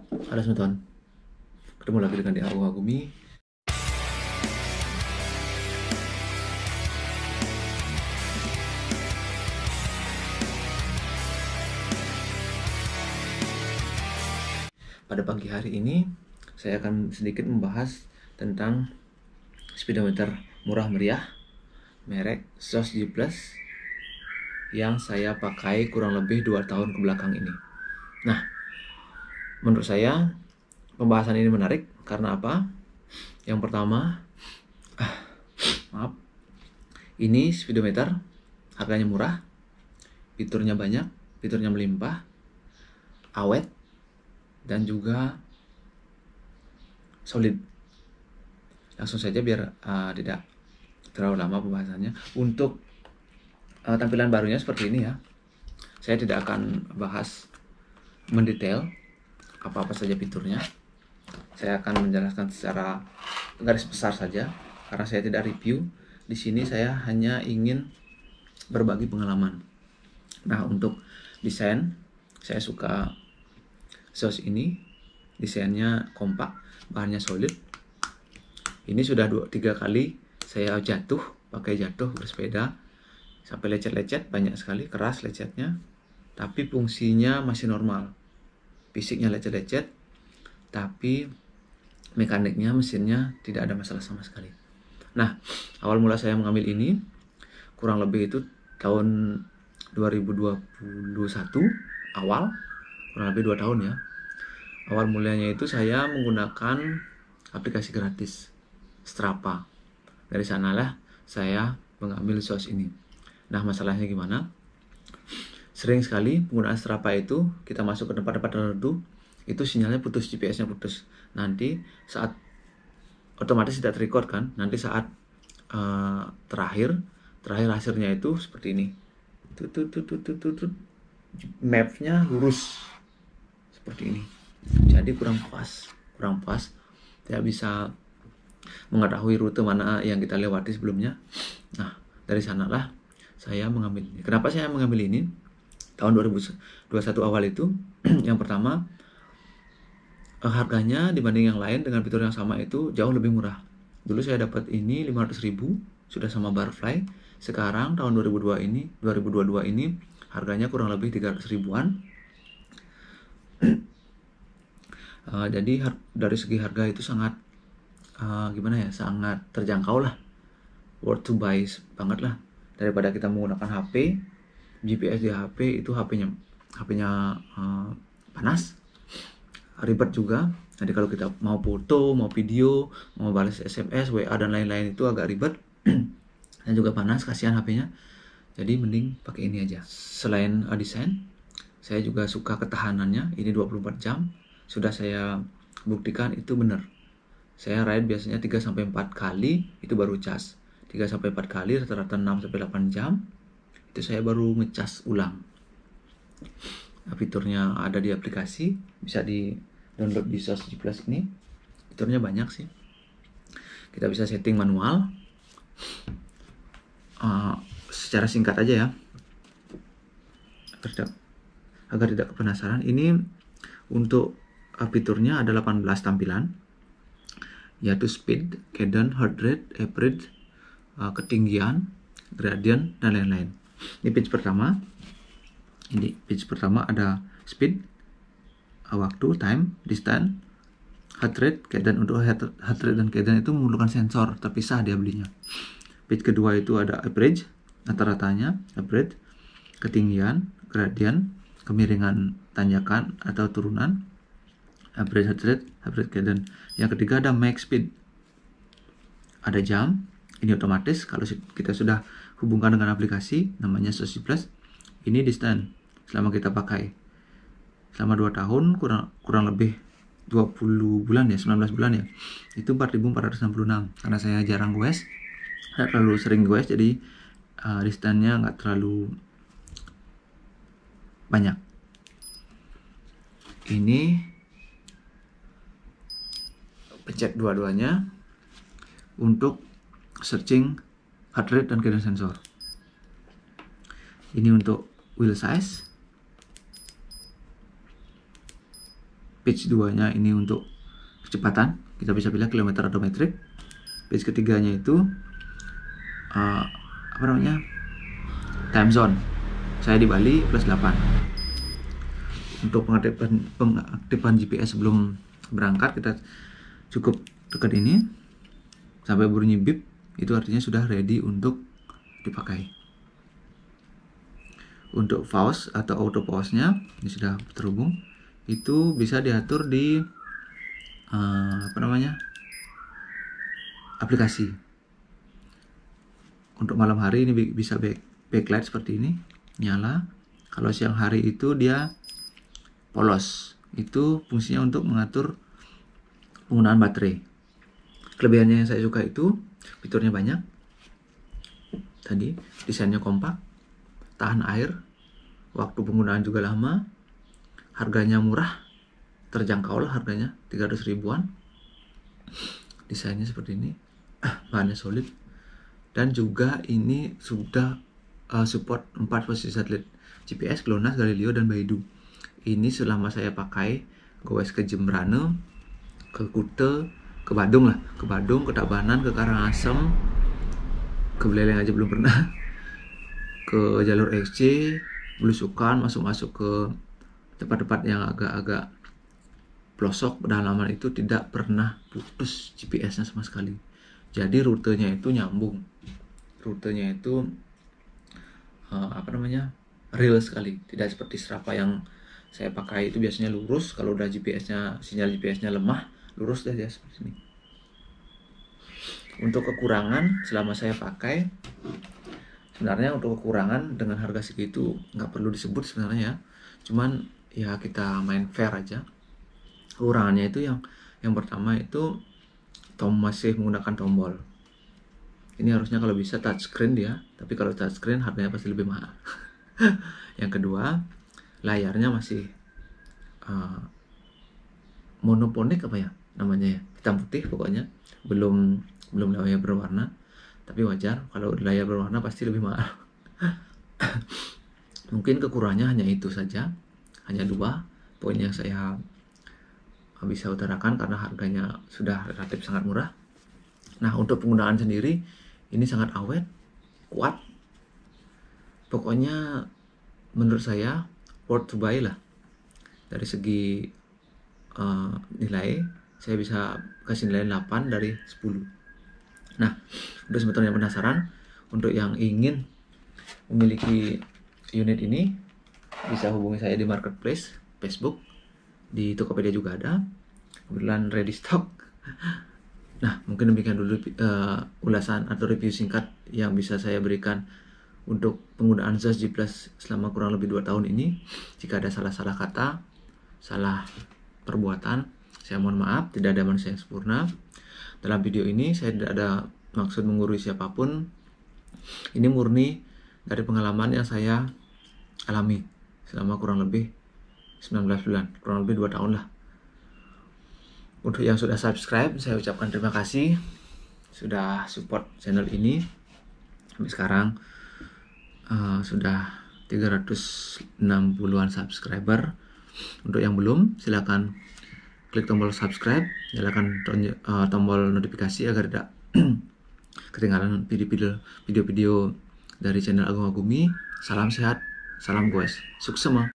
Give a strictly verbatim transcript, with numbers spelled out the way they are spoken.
Halo teman-teman, ketemu lagi dengan di Aku Agumi. Pada pagi hari ini, saya akan sedikit membahas tentang speedometer murah meriah merek SOS G Plus yang saya pakai kurang lebih dua tahun ke belakang ini. Nah, menurut saya pembahasan ini menarik karena apa? Yang pertama, ah, maaf, ini speedometer harganya murah, fiturnya banyak, fiturnya melimpah, awet, dan juga solid. Langsung saja biar uh, tidak terlalu lama pembahasannya. Untuk uh, tampilan barunya seperti ini ya. Saya tidak akan bahas mendetail apa-apa saja fiturnya. Saya akan menjelaskan secara garis besar saja karena saya tidak review. Di sini saya hanya ingin berbagi pengalaman. Nah, untuk desain, saya suka SOS ini. Desainnya kompak, bahannya solid. Ini sudah dua tiga kali saya jatuh, pakai jatuh bersepeda sampai lecet-lecet, banyak sekali, keras lecetnya. Tapi fungsinya masih normal. Fisiknya lecet-lecet, tapi mekaniknya, mesinnya tidak ada masalah sama sekali. Nah, awal mula saya mengambil ini kurang lebih itu tahun dua ribu dua puluh satu awal, kurang lebih dua tahun ya. Awal mulanya itu saya menggunakan aplikasi gratis Strava. Dari sanalah saya mengambil SOS ini. Nah, masalahnya gimana? Sering sekali penggunaan Strava itu kita masuk ke tempat-tempat tertentu, itu sinyalnya putus, G P S-nya putus. Nanti saat otomatis tidak terrecord kan, nanti saat uh, terakhir terakhir hasilnya itu seperti ini, tut tut tut tut tut tut, mapnya lurus seperti ini. Jadi kurang puas kurang puas tidak bisa mengetahui rute mana yang kita lewati sebelumnya. Nah, dari sanalah saya mengambil ini. Kenapa saya mengambil ini? Tahun dua ribu dua puluh satu awal itu yang pertama, harganya dibanding yang lain dengan fitur yang sama itu jauh lebih murah. Dulu saya dapat ini lima ratus ribu, sudah sama Barfly. Sekarang tahun dua ribu dua ini, dua ribu dua puluh dua ini harganya kurang lebih tiga ratus ribuan. uh, jadi dari segi harga itu sangat uh, gimana ya, sangat terjangkau lah, worth to buy banget lah, daripada kita menggunakan H P. G P S di H P itu H P-nya H P-nya uh, panas, ribet juga. Nanti kalau kita mau foto, mau video, mau balas S M S, W A dan lain-lain itu agak ribet dan juga panas, kasihan H P-nya. Jadi mending pakai ini aja. Selain uh, desain, saya juga suka ketahanannya. Ini dua puluh empat jam. Sudah saya buktikan itu benar. Saya ride biasanya tiga sampai empat kali itu baru cas. tiga sampai empat kali, rata-rata enam sampai delapan jam. Itu saya baru ngecas ulang. Nah, fiturnya ada di aplikasi, bisa di download di SOS G Plus ini. Fiturnya banyak sih. Kita bisa setting manual. Uh, secara singkat aja ya, agar tidak, agar tidak penasaran. Ini untuk uh, fiturnya ada delapan belas tampilan, yaitu speed, cadence, heart rate, average, uh, ketinggian, gradient, dan lain-lain. Ini page pertama. Ini page pertama ada speed, waktu, time, distance, heart rate, cadence. Untuk heart rate dan cadence itu memerlukan sensor, terpisah dia belinya. Page kedua itu ada average, rata-ratanya, average, ketinggian, gradient, kemiringan tanjakan atau turunan, average heart rate, average cadence. Yang ketiga ada max speed, ada jam. Ini otomatis kalau kita sudah hubungkan dengan aplikasi namanya SOS G Plus. Ini distance selama kita pakai selama dua tahun, kurang kurang lebih dua puluh bulan ya, sembilan belas bulan ya. Itu empat ribu empat ratus enam puluh enam. Karena saya jarang goes, tidak terlalu sering goes, jadi uh, distance-nya nggak terlalu banyak. Ini pencet dua-duanya untuk searching heart rate dan cadence sensor. Ini untuk wheel size. Page dua nya ini untuk kecepatan, kita bisa pilih kilometer atau metrik. Page ketiganya itu uh, apa namanya, time zone, saya di Bali plus delapan. Untuk pengaktifan, pengaktifan G P S sebelum berangkat, kita cukup dekat ini sampai bunyi bip, itu artinya sudah ready untuk dipakai. Untuk pause atau auto pause nya ini sudah terhubung, itu bisa diatur di uh, apa namanya, aplikasi. Untuk malam hari ini bisa back, backlight seperti ini nyala. Kalau siang hari itu dia polos, itu fungsinya untuk mengatur penggunaan baterai. Kelebihannya yang saya suka itu fiturnya banyak. Tadi desainnya kompak, tahan air, waktu penggunaan juga lama, harganya murah, terjangkau lah harganya, tiga ratus ribuan. Desainnya seperti ini, bahannya solid, dan juga ini sudah uh, support empat posisi satelit G P S, GLONASS, Galileo, dan Beidou. Ini selama saya pakai, goes ke Jembrane, ke Kute, ke Badung lah, ke Badung, ke Tabanan, ke Karangasem, ke Beleleng aja belum pernah, ke jalur X C, belusukan, masuk-masuk ke tempat-tempat yang agak-agak pelosok pedalaman, itu tidak pernah putus G P S-nya sama sekali. Jadi rutenya itu nyambung, rutenya itu uh, apa namanya, real sekali, tidak seperti Strava yang saya pakai itu biasanya lurus. Kalau udah G P S-nya, sinyal G P S-nya lemah, lurus dah dia seperti ini. Untuk kekurangan selama saya pakai, sebenarnya untuk kekurangan dengan harga segitu nggak perlu disebut sebenarnya ya. Cuman ya kita main fair aja. Kekurangannya itu yang yang pertama itu tom masih menggunakan tombol. Ini harusnya kalau bisa touchscreen dia, tapi kalau touchscreen harganya pasti lebih mahal. Yang kedua, layarnya masih uh, monoponik apa ya namanya ya, hitam putih pokoknya, belum belum layar berwarna. Tapi wajar, kalau layar berwarna pasti lebih mahal. Mungkin kekurangannya hanya itu saja, hanya dua poin yang saya bisa utarakan karena harganya sudah relatif sangat murah. Nah, untuk penggunaan sendiri ini sangat awet, kuat. Pokoknya menurut saya worth to buy lah. Dari segi uh, nilai, saya bisa kasih nilai delapan dari sepuluh. Nah, udah sebetulnya penasaran, untuk yang ingin memiliki unit ini bisa hubungi saya di marketplace, Facebook, di Tokopedia juga ada, kebetulan ready stock. Nah, mungkin demikian dulu uh, ulasan atau review singkat yang bisa saya berikan untuk penggunaan Zaz G Plus selama kurang lebih dua tahun ini. Jika ada salah-salah kata, salah perbuatan, saya mohon maaf, tidak ada manusia yang sempurna. Dalam video ini saya tidak ada maksud menggurui siapapun. Ini murni dari pengalaman yang saya alami selama kurang lebih sembilan belas bulan, kurang lebih dua tahun lah. Untuk yang sudah subscribe, saya ucapkan terima kasih sudah support channel ini. Sampai sekarang uh, sudah tiga ratus enam puluhan subscriber. Untuk yang belum, silakan klik tombol subscribe, nyalakan uh, tombol notifikasi agar tidak ketinggalan video-video dari channel Agung Agumi. Salam sehat, salam goes, sukses semua.